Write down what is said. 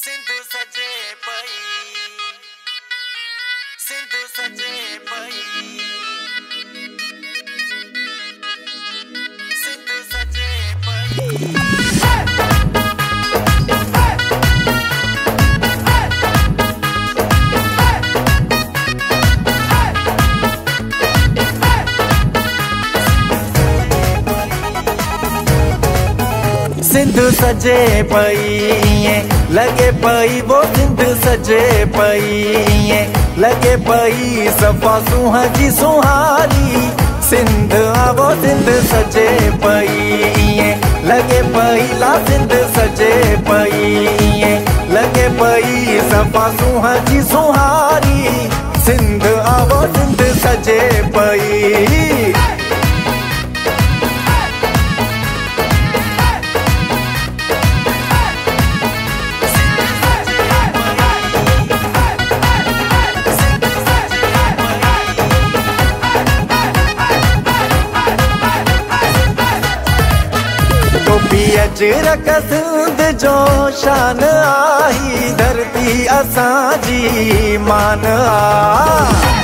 सिंधु सजे पई, सिंधु सजे पई, सिंधु सजे पई। सिंधु सजे पई लगे पई वो सिंधु सजे पई लगे पई सफ़ा सुहा जी सुहारी सिंध आवो सिंधु सजे पई लगे पई ला सिंधु सजे पई लगे पई सफ़ा सुहा जी सुहारी सिंध आवो सिंधु सजे पई। अजरक सिंध जो शान आई धरती असांजी मान आ।